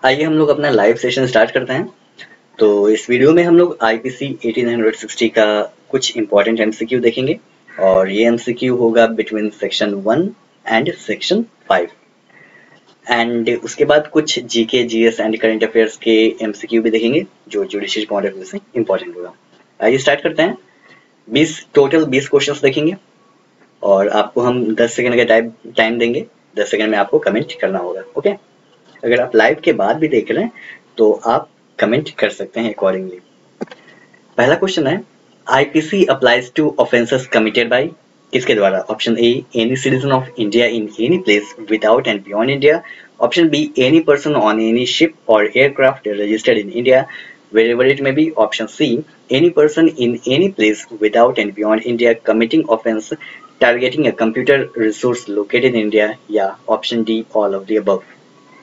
आइए हम लोग अपना लाइव सेशन स्टार्ट करते हैं। तो इस वीडियो में हम लोग आईपीसी 1860 का कुछ इंपॉर्टेंट एमसीक्यू देखेंगे और ये एमसीक्यू होगा between section 1 and section 5 and उसके बाद कुछ GK GS and current affairs के एमसीक्यू भी देखेंगे जो जुडिशियल पॉइंट ऑफ व्यू से इंपॉर्टेंट होगा। आइए स्टार्ट करते हैं। 20 क्वेश्चंस देखेंगे और आपको हम 10 सेकंड का टाइम देंगे। 10 सेकंड में आपको कमेंट करना होगा। ओके, अगर आप लाइव के बाद भी देख रहे हैं तो आप कमेंट कर सकते हैं अकॉर्डिंगली। पहला क्वेश्चन है, IPC applies to offences committed by किसके द्वारा? Option A, any citizen of India in any place without and beyond India. Option B, any person on any ship or aircraft registered in India wherever it may be. Option C, any person in any place without and beyond India committing offense targeting a computer resource located in India, या option D, all of the above.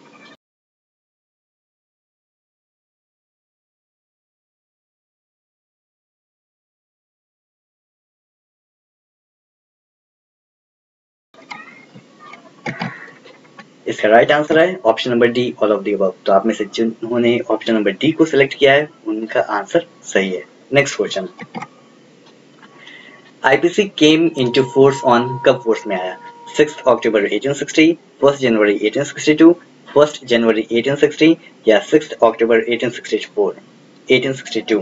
इसका right answer है option number D, all of the above. तो आप में से जिन्होंने option number D को select किया है उनका आंसर सही है। Next question, IPC came into force on, कब फोर्स में आया? 6 अक्टूबर 1860, 1 जनवरी 1862, 1 जनवरी 1860 या 6 अक्टूबर 1862।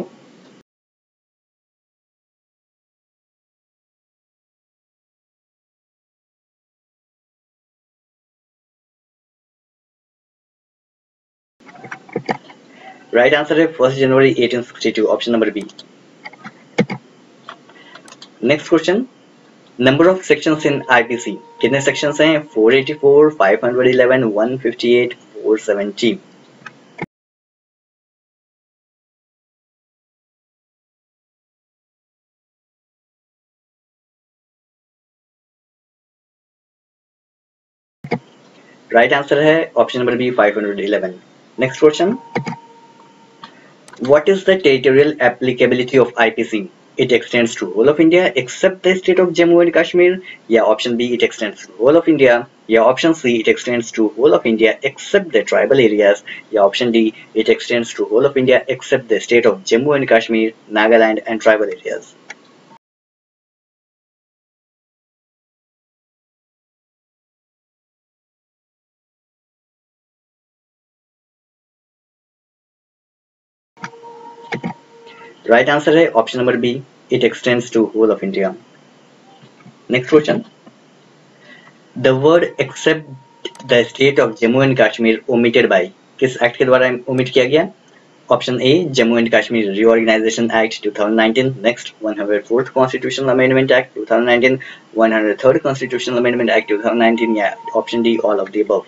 राइट आंसर है 1 January 1862, option number B. Next question, number of sections in IPC, कितने सेक्शंस हैं? 484, 511, 158, 470। राइट आंसर है option number B, 511। Next question, what is the territorial applicability of IPC? It extends to whole of India except the state of Jammu and Kashmir, या option B, it extends to whole of India, या option C, it extends to whole of India except the tribal areas, या option D, it extends to whole of India except the state of Jammu and Kashmir, Nagaland and tribal areas. Right answer है option number B, it extends to whole of India. Next question, the word except the state of Jammu and Kashmir omitted by किस act के द्वारा omit किया गया? Option A, Jammu and Kashmir reorganisation act 2019, next 104th constitutional amendment act 2019, 103rd constitutional amendment act 2019, या option D, all of the above.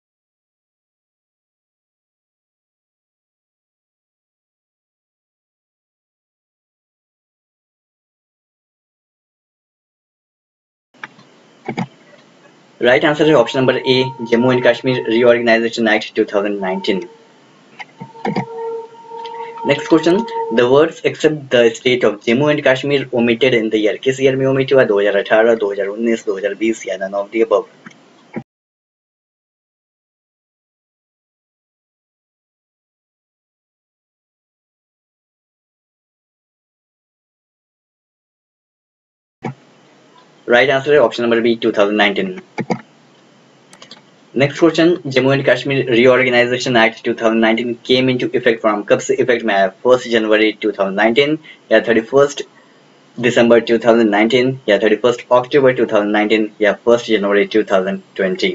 Right answer है option number A, Jammu and Kashmir reorganisation act 2019। Next question, the words except the state of Jammu and Kashmir omitted in the year, किस year में omit हुआ? 2018, 2019, 2020 या none of the above. Right answer है option number B, 2019। Next question, Jammu and Kashmir reorganisation act 2019 came into effect from, कब से effect में आया? 1 जनवरी 2019 या 31 दिसंबर 2019 या 31 अक्टूबर 2019 या 1 जनवरी 2020।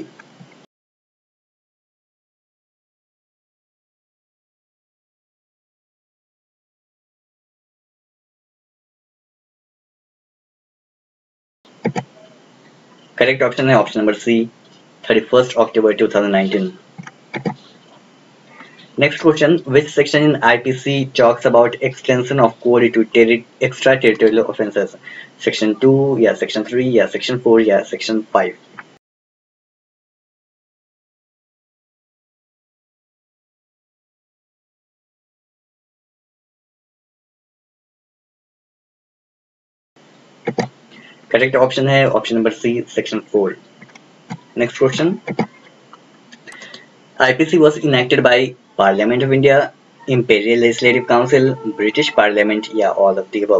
करेक्ट ऑप्शन है option number C, 31 October 2019. Next question, which section in IPC talks about extension of code to extraterritorial offences? Section 2 या Section 3 या Section 4 या Section 5? Correct option है option number C, Section 4. Next question, IPC was enacted by parliament of India, imperial legislative council, British parliament या all of the above?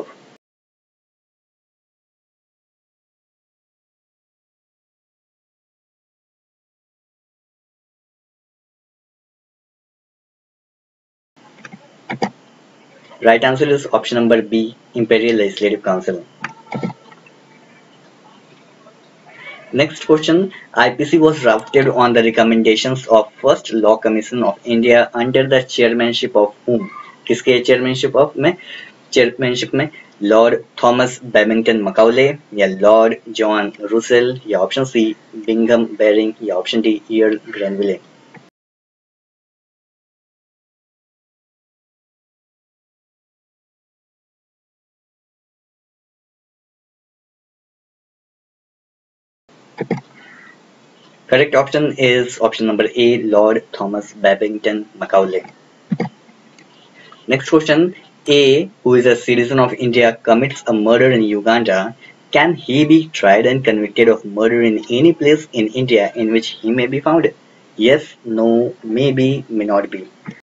Right answer is option number B, Imperial Legislative Council. Next question, IPC was drafted on the recommendations of first Law Commission of India under the chairmanship of whom? किसके chairmanship में lord Thomas Babington Macaulay या lord John Russell या option C Bingham Baring या option D earl Granville? Correct option is option number A, Lord Thomas Babington Macaulay. Next question, A, who is a citizen of India, commits a murder in Uganda. Can he be tried and convicted of murder in any place in India in which he may be found? Yes, no, maybe, may not be.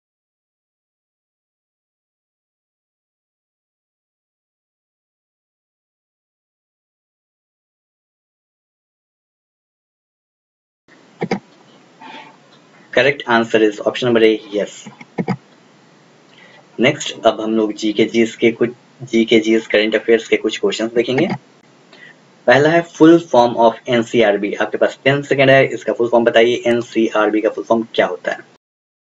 Correct answer is option number A, yes. Next अब हम लोग GK GS current affairs के कुछ questions देखेंगे। पहला है full form of NCRB. आपके पास 10 second है, इसका फुल फॉर्म बताइए। एनसीआरबी का फुल फॉर्म क्या होता है?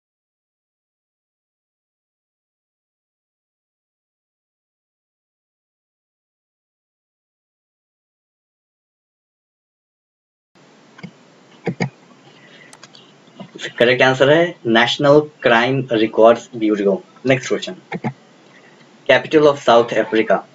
करेक्ट आंसर है National Crime Records Bureau. Next question, capital of South Africa.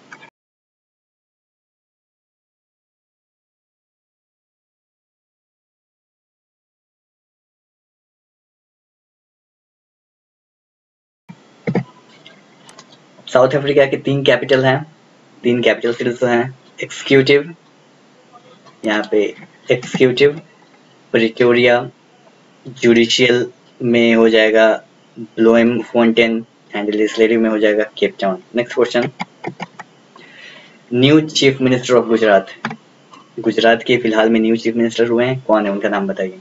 South Africa के 3 कैपिटल हैं, 3 कैपिटल सिटीज हैं। एग्जीक्यूटिव, यहाँ पे एग्जीक्यूटिव प्रिटोरिया, जुडिशियल में हो जाएगा ब्लोएमफोंटेन एंड लेजिस्लेटिव में हो जाएगा Cape Town. Next question, new chief minister of Gujarat. Gujarat के फिलहाल में न्यू चीफ मिनिस्टर हुए हैं, कौन है, उनका नाम बताइए।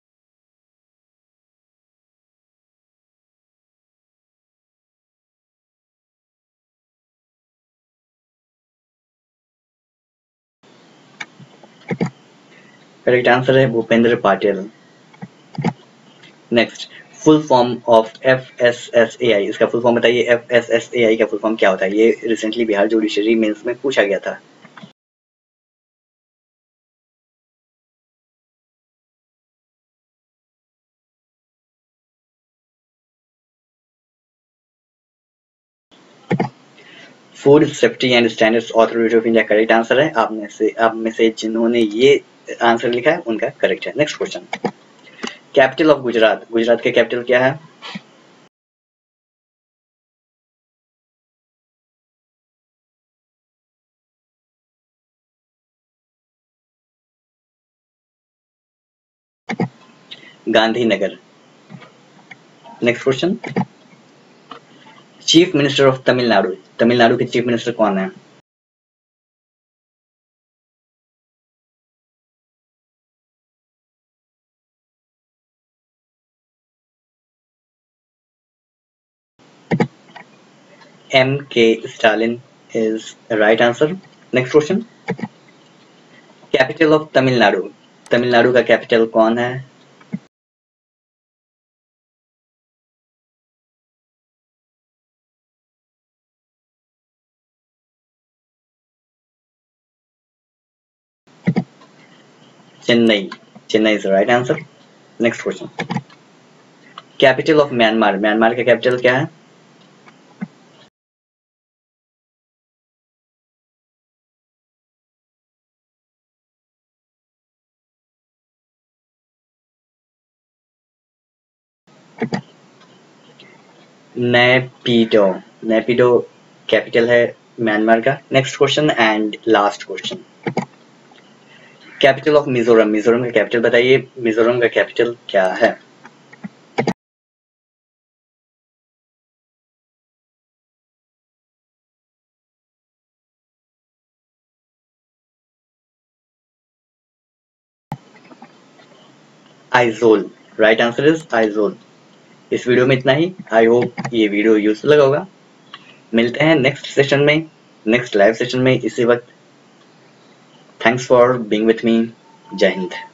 करेक्ट आंसर है Bhupendra Patil. Next, full form of FSSAI, इसका फुल फॉर्म बताइए। FSSAI का फुल फॉर्म क्या होता है? ये रिसेंटली बिहार जुडिशरी मेंस में पूछा गया था। Food Safety and Standards Authority of India correct answer है। आप में से जिन्होंने ये आंसर लिखा है उनका करेक्ट है। Next question, capital of Gujarat. Gujarat के कैपिटल क्या है? Gandhinagar. Next question, chief minister of Tamil Nadu. Tamil Nadu के चीफ मिनिस्टर कौन है? M.K. Stalin is right answer. Next question, capital of Tamil Nadu. Tamil Nadu का कैपिटल कौन है? Chennai. Chennai is right answer. Next question, capital of Myanmar. Myanmar का कैपिटल क्या है? नेपिडो। नेपिडो कैपिटल है म्यांमार का। Next question and last question, capital of Mizoram. Mizoram का capital बताइए। मिजोरम का कैपिटल क्या है? Aizawl. Right answer is Aizawl. इस वीडियो में इतना ही। आई होप ये वीडियो यूजफुल लगा होगा। मिलते हैं नेक्स्ट सेशन में, नेक्स्ट लाइव सेशन में इसी वक्त। Thanks for being with me. जय हिंद।